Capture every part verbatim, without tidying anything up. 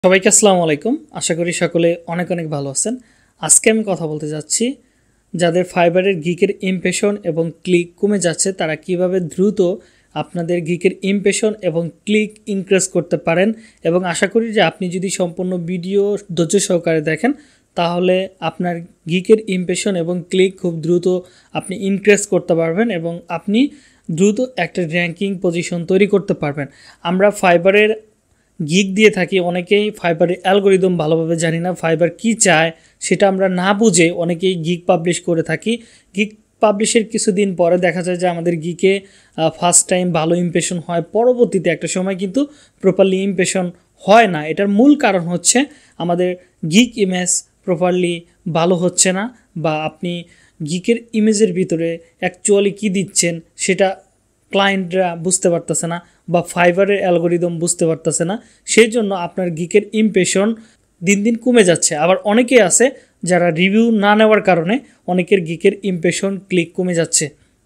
সবাইকে আসসালামু আলাইকুম। আশা করি সকলে অনেক অনেক ভালো আছেন। আজকে আমি কথা বলতে যাচ্ছি যাদের ফাইবারের গিকের ইমপ্রেশন এবং ক্লিক কমে যাচ্ছে তারা কিভাবে দ্রুত আপনাদের গিকের ইমপ্রেশন এবং ক্লিক ইনক্রিজ করতে পারেন, এবং আশা করি যে আপনি যদি সম্পূর্ণ ভিডিও ধৈর্য সহকারে দেখেন তাহলে আপনার গিকের ইমপ্রেশন এবং ক্লিক খুব দ্রুত আপনি ইনক্রিজ করতে পারবেন এবং আপনি দ্রুত একটা র্যাঙ্কিং পজিশন তৈরি করতে পারবেন। আমরা ফাইবারের গিগ দিয়ে থাকি, অনেকেই ফাইবারের অ্যালগোরিদম ভালোভাবে জানি না, ফাইবার কি চায় সেটা আমরা না বুঝে অনেকেই গিগ পাবলিশ করে থাকি। গিগ পাবলিশের কিছুদিন পরে দেখা যায় যে আমাদের গিকে ফার্স্ট টাইম ভালো ইমপ্রেশন হয়, পরবর্তীতে একটা সময় কিন্তু প্রপারলি ইমপ্রেশন হয় না। এটার মূল কারণ হচ্ছে আমাদের গিগ ইমেজ প্রপারলি ভালো হচ্ছে না, বা আপনি গিকের ইমেজের ভিতরে অ্যাকচুয়ালি কী দিচ্ছেন সেটা ক্লায়েন্টরা বুঝতে পারতেছে না, বা ফাইবারের অ্যালগোরিদম বুঝতে পারতেছে না। সেই জন্য আপনার গিকের ইমপ্রেশন দিন দিন কমে যাচ্ছে। আবার অনেকেই আছে যারা রিভিউ না নেওয়ার কারণে অনেকের গিকের ইমপ্রেশন ক্লিক কমে যাচ্ছে।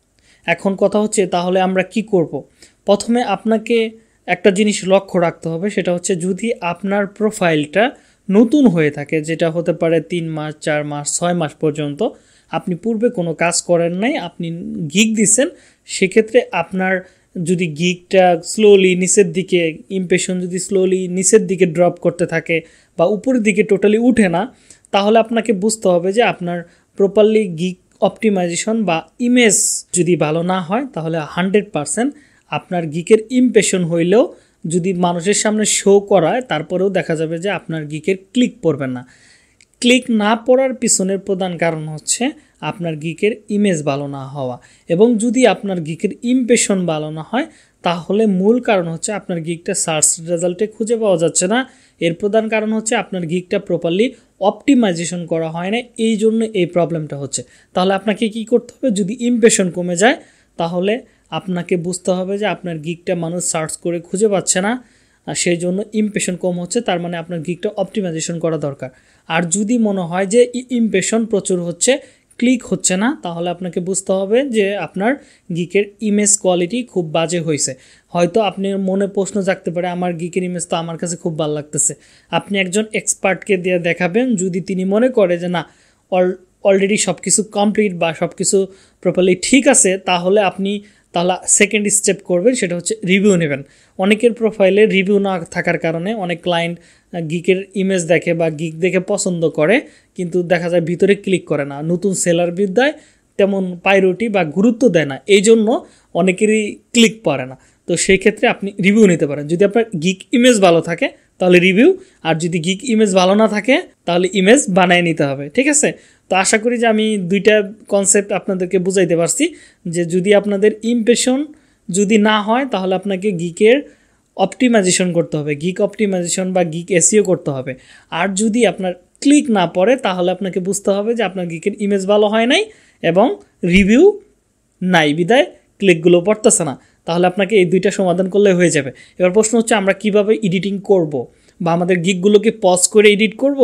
এখন কথা হচ্ছে তাহলে আমরা কি করব? প্রথমে আপনাকে একটা জিনিস লক্ষ্য রাখতে হবে, সেটা হচ্ছে যদি আপনার প্রোফাইলটা নতুন হয়ে থাকে, যেটা হতে পারে তিন মাস চার মাস ছয় মাস পর্যন্ত, আপনি পূর্বে কোনো কাজ করেন নাই, আপনি গিগ দিচ্ছেন, সেক্ষেত্রে আপনার যদি গিগটা স্লোলি নিচের দিকে ইমপ্রেশন যদি স্লোলি নিচের দিকে ড্রপ করতে থাকে বা উপরের দিকে টোটালি উঠে না, তাহলে আপনাকে বুঝতে হবে যে আপনার প্রপারলি গিগ অপটিমাইজেশন বা ইমেজ যদি ভালো না হয়, তাহলে হান্ড্রেড পারসেন্ট আপনার গিকের ইমপ্রেশন হইলেও যদি মানুষের সামনে শো করায় তারপরেও দেখা যাবে যে আপনার গিকের ক্লিক পড়বে না। ক্লিক না পড়ার পিছনের প্রধান কারণ হচ্ছে আপনার গিকের ইমেজ ভালো না হওয়া, এবং যদি আপনার গিকের ইমপ্রেশন ভালো না হয় তাহলে মূল কারণ হচ্ছে আপনার গিকটা সার্চ রেজাল্টে খুঁজে পাওয়া যাচ্ছে না। এর প্রধান কারণ হচ্ছে আপনার গিকটা প্রপারলি অপটিমাইজেশন করা হয় না, এই জন্য এই প্রবলেমটা হচ্ছে। তাহলে আপনাকে কি করতে হবে? যদি ইমপ্রেশন কমে যায় তাহলে আপনাকে বুঝতে হবে যে আপনার গিকটা মানুষ সার্চ করে খুঁজে পাচ্ছে না, আর সেই জন্য ইমপ্রেশন কম হচ্ছে, তার মানে আপনার গিকটা অপটিমাইজেশন করা দরকার। আর যদি মনে হয় যে ইমপ্রেশন প্রচুর হচ্ছে, ক্লিক হচ্ছে না, তাহলে আপনাকে বুঝতে হবে যে আপনার গিকের ইমেজ কোয়ালিটি খুব বাজে হয়েছে। হয়তো আপনার মনে প্রশ্ন জাগতে পারে, আমার গিকের ইমেজ তো আমার কাছে খুব ভালো লাগতেছে। আপনি একজন এক্সপার্টকে দিয়ে দেখাবেন, যদি তিনি মনে করে যে না অল অলরেডি সব কিছু কমপ্লিট বা সব কিছু প্রপারলি ঠিক আছে, তাহলে আপনি তাহলে সেকেন্ড স্টেপ করবেন, সেটা হচ্ছে রিভিউ নেবেন। অনেকের প্রোফাইলে রিভিউ না থাকার কারণে অনেক ক্লায়েন্ট গিকের ইমেজ দেখে বা গিক দেখে পছন্দ করে, কিন্তু দেখা যায় ভিতরে ক্লিক করে না। নতুন সেলার বিদ্যায় তেমন প্রায়োরিটি বা গুরুত্ব দেয় না, এই জন্য অনেকেরই ক্লিক পড়ে না। তো সেই ক্ষেত্রে আপনি রিভিউ নিতে পারেন। যদি আপনার গিক ইমেজ ভালো থাকে তাহলে রিভিউ, আর যদি গিক ইমেজ ভালো না থাকে তাহলে ইমেজ বানিয়ে নিতে হবে, ঠিক আছে? তো আশা করি যে আমি দুইটা কনসেপ্ট আপনাদেরকে বুঝাইতে পারছি, যে যদি আপনাদের ইমপ্রেশন যদি না হয় তাহলে আপনাকে গিকের অপটিমাইজেশন করতে হবে, গিক অপটিমাইজেশন বা গিক এসইও করতে হবে। আর যদি আপনার ক্লিক না পড়ে তাহলে আপনাকে বুঝতে হবে যে আপনার গিকের ইমেজ ভালো হয় নাই এবং রিভিউ নাই, বিদায় ক্লিকগুলো পড়তেছে না। তাহলে আপনাকে এই দুইটা সমাধান করলে হয়ে যাবে। এবার প্রশ্ন হচ্ছে আমরা কিভাবে এডিটিং করব, বা আমাদের গিকগুলোকে পজ করে এডিট করব,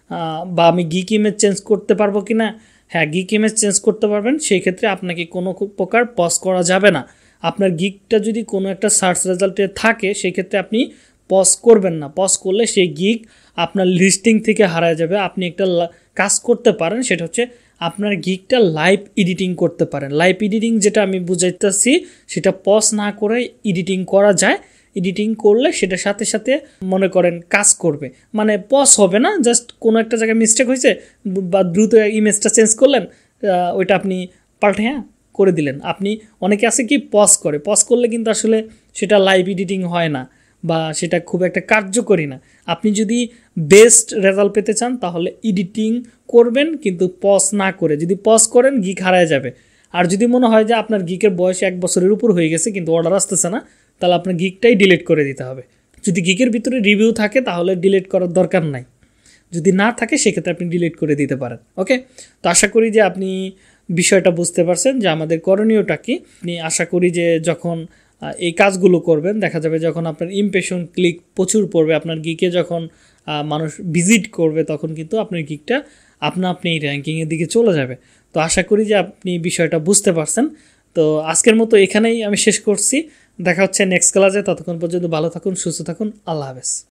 বা আমি গিক ইমেজ চেঞ্জ করতে পারবো কি না? হ্যাঁ, গিক ইমেজ চেঞ্জ করতে পারবেন। সেই ক্ষেত্রে আপনাকে কোনো প্রকার পজ করা যাবে না। আপনার গিকটা যদি কোনো একটা সার্চ রেজাল্টে থাকে সেই ক্ষেত্রে আপনি পজ করবেন না। পজ করলে সেই গিক আপনার লিস্টিং থেকে হারায় যাবে। আপনি একটা কাজ করতে পারেন, সেটা হচ্ছে আপনার গিকটা লাইভ এডিটিং করতে পারেন। লাইভ এডিটিং যেটা আমি বুঝাইতেছি সেটা পজ না করে এডিটিং করা যায়। এডিটিং করলে সেটার সাথে সাথে মনে করেন কাজ করবে, মানে পজ হবে না। জাস্ট কোনো একটা জায়গায় মিস্টেক হয়েছে বা দ্রুত ইমেজটা চেঞ্জ করলেন, ওইটা আপনি পাল্টে হ্যাঁ করে দিলেন। আপনি অনেকে আছে কি পজ করে, পজ করলে কিন্তু আসলে সেটা লাইভ এডিটিং হয় না বা সেটা খুব একটা কার্যকরী না। আপনি যদি বেস্ট রেজাল্ট পেতে চান তাহলে এডিটিং করবেন, কিন্তু পজ না করে। যদি পজ করেন গিক হারায় যাবে। আর যদি মনে হয় যে আপনার গিকের বয়স এক বছরের উপর হয়ে গেছে কিন্তু অর্ডার আসতেছে না, তাহলে আপনার গিকটাই ডিলিট করে দিতে হবে। যদি গিকের ভিতরে রিভিউ থাকে তাহলে ডিলিট করার দরকার নাই, যদি না থাকে সেক্ষেত্রে আপনি ডিলিট করে দিতে পারেন। ওকে, তো আশা করি যে আপনি বিষয়টা বুঝতে পারছেন যে আমাদের করণীয়টা কি। আপনি আশা করি যে যখন এই কাজগুলো করবেন দেখা যাবে যখন আপনার ইমপ্রেশন ক্লিক প্রচুর পড়বে, আপনার গিকে যখন মানুষ ভিজিট করবে তখন কিন্তু আপনার গিকটা আপনা আপনি র্যাঙ্কিংয়ের দিকে চলে যাবে। তো আশা করি যে আপনি বিষয়টা বুঝতে পারছেন। তো আজকের মতো এখানেই আমি শেষ করছি। দেখা হচ্ছে নেক্সট ক্লাসে। ততক্ষণ পর্যন্ত ভালো থাকুন, সুস্থ থাকুন। আল্লাহ হাফেজ।